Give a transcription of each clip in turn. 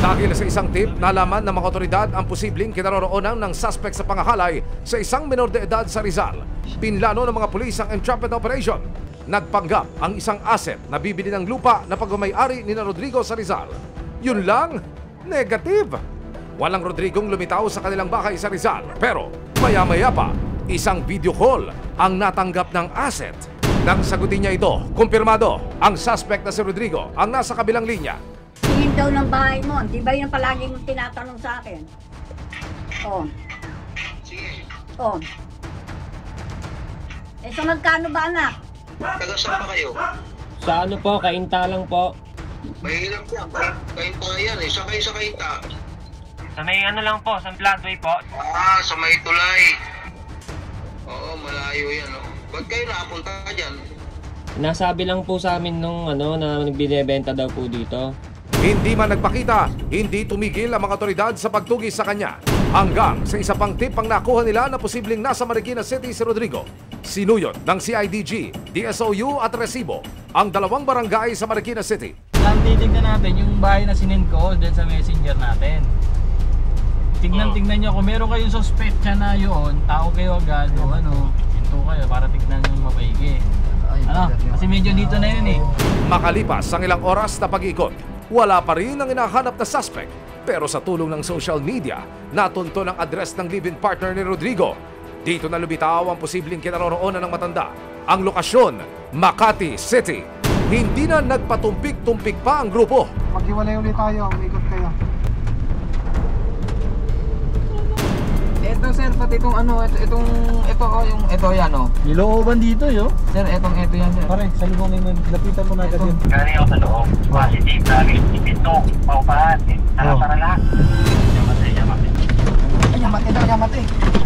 Dahil sa isang tip, nalaman ng mga otoridad ang posibleng kinaroroonan ng suspect sa pangahalay sa isang menor de edad sa Rizal. Pinlano ng mga pulis ang entrapment operation. Nagpanggap ang isang asset na bibili ng lupa na pagmamay-ari ni Rodrigo sa Rizal. Yun lang, negative. Walang Rodrigong lumitaw sa kanilang bahay sa Rizal. Pero maya-maya pa, isang video call ang natanggap ng asset. Nang sagutin niya ito, kumpirmado ang suspect na si Rodrigo ang nasa kabilang linya. Tingin daw ng bahay mo, di ba yung palaging tinatanong sa akin? Oh. Sige. Oh. Eh, so magkano ba anak? Taga saan ba kayo? Sa ano po, Kainta lang po. Mahirap yan. Kainta yan eh. Sa kayo sa Kainta. Sa may ano lang po, sa Flatway po. Sa may tulay. Oo, malayo yan. Oh. Ba't kayo nakapunta dyan? Nasabi lang po sa amin nung ano, na nagbinebenta daw po dito. Hindi man nagpakita, hindi tumigil ang mga otoridad sa pagtugis sa kanya. Hanggang sa isa pang tip ang nakuha nila na posibleng nasa Marikina City si Rodrigo. Sinuyod ng CIDG, DSOU at Resibo ang dalawang barangay sa Marikina City. Titignan natin yung bahay na sinend ko dyan sa messenger natin. Tignan nyo kung meron kayong suspect siya na yun, tao kayo agad o ano, hinto kayo para tignan yung mapaigi. Ano? Kasi medyo dito na yun eh. Makalipas ang ilang oras na pag-ikot, wala pa rin ang hinahanap na suspect. Pero sa tulong ng social media, natunto ng address ng live-in partner ni Rodrigo. Dito na lumitaw ang posibleng kinaroroonan ng matanda. Ang lokasyon, Makati City. Hindi na nagpatumpik-tumpik pa ang grupo. Maghiwalay ulit tayo, umikot kayo. Ito sir, pati itong ano, ito yan oh. Nilooban dito yo. Sir, ito yan sir. Pare, sa lubong naman, lapitan mo na agad yun. Galing ako sa loob. Positive, lagi ipito, paupahan. Para lahat. Yamate. Ay, yamate.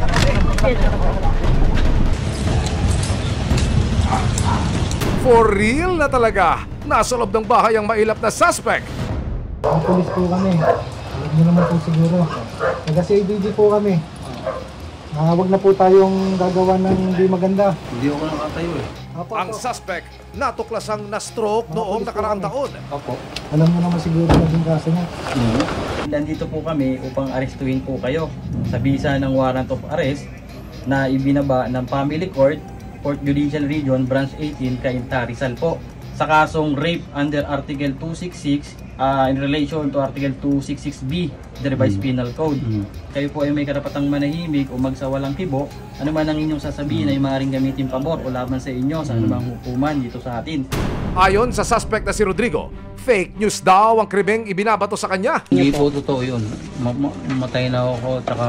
For real na talaga, nasa loob ng bahay ang mailap na suspect. Ang pulis po kami. Alam nyo naman po siguro. Taga-CIDG po kami. Huwag na po tayong gagawa ng di maganda. Hindi ako nakatayo eh. Ang suspect natuklasang na-stroke noong nakaraang taon. Opo. Alam mo naman siguro naging kaso niya. Nandito po kami upang arestuhin po kayo sa bisa ng warrant of arrest na ibinaba ng Family Court, 4th Judicial Region, Branch 18, Cainta, Rizal po. Sa kasong rape under Article 266 in relation to Article 266B, the Revised Penal Code. Kayo po ay may karapatang manahimik o magsawalang kibo. Ano man ang inyong sasabihin ay maaaring gamitin pabor o laban sa inyo sa anumang hukuman dito sa atin. Ayon sa suspect na si Rodrigo, fake news daw ang krimeng ibinabato sa kanya. Hindi po totoo yun. Matay na ako, tsaka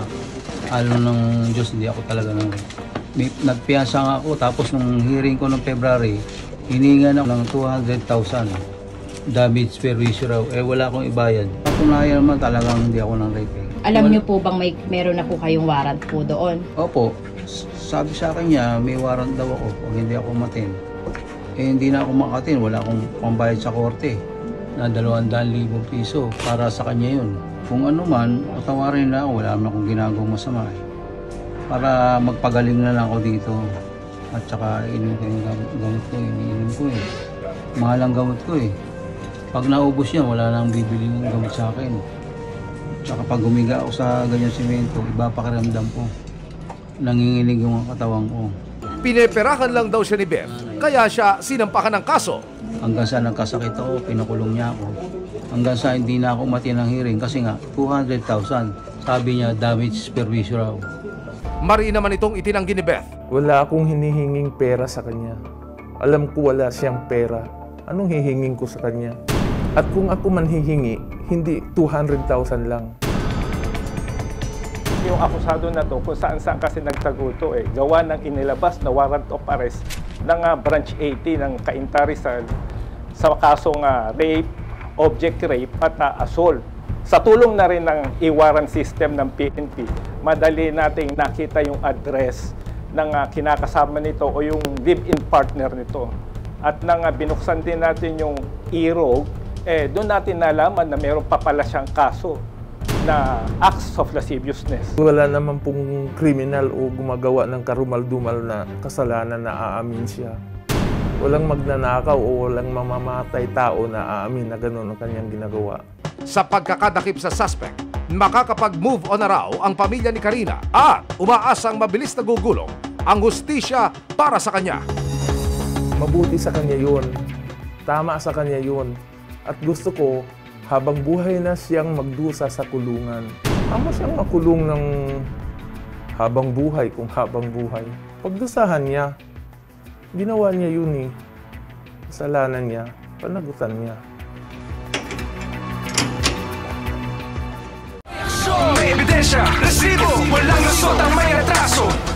ng Diyos, hindi ako talaga nagpiyansa nga ako, tapos nung hearing ko noong February, hiningan ako ng 200,000 damage per issue raw. Wala akong ibayad. Patunayan naman talagang hindi ako ng rape. Alam niyo po bang meron na po kayong warrant po doon? Opo. Sabi sa akin niya, may warrant daw ako kung hindi ako matin. Hindi na ako makatin. Wala akong pambayad sa korte na 200,000 piso para sa kanya yun. Kung ano man, patawarin na ako. Wala naman akong ginagawang masama. Para magpagaling na lang ako dito. At saka inom ko yung gamot ko, iniinom ko eh. Mahal ang gamot ko eh. Pag naubos yan, wala nang bibili ng gamot sa akin. Tsaka pag humiga ako sa ganyan simento, iba pakiramdam ko. Nanginginig yung katawan ko. Pineperahan lang daw siya ni Beth, kaya siya sinampakan ng kaso. Hanggang sa nagkasakit ako, pinakulong niya ako. Hanggang sa hindi na ako mati ng hearing kasi nga 200,000. Sabi niya, damage per issue raw. Mari naman itong itinanggi ni Beth. Wala akong hinihinging pera sa kanya. Alam ko wala siyang pera. Anong hihingin ko sa kanya? At kung ako man hihingi, hindi 200,000 lang. Yung akusado na to, kung saan-saan kasi nagtaguto gawa ng inilabas na warrant of arrest ng Branch 80 ng Cainta Rizal sa kasong rape, object rape at assault. Sa tulong na rin ng e-warrant system ng PNP, madali nating nakita yung address ng kinakasama nito o yung live-in partner nito. At nang binuksan din natin yung e-rogue, doon natin nalaman na mayroon pa pala siyang kaso na acts of lasciviousness. Wala naman pong kriminal o gumagawa ng karumal-dumal na kasalanan na aamin siya. Walang magnanakaw o walang mamamatay tao na aamin na gano'n ang kanyang ginagawa. Sa pagkakadakip sa suspect, makakapag-move on na raw ang pamilya ni Karina at umaasang mabilis na gugulong ang hustisya para sa kanya. Mabuti sa kanya yun. Tama sa kanya yun. At gusto ko, habang buhay na siyang magdusa sa kulungan. Tama siyang makulong ng habang buhay kung habang buhay. Pagdusahan niya, ginawa niya yun eh. Kasalanan niya, panagutan niya. May ebidensya, resibo, walang lusot ang may atraso.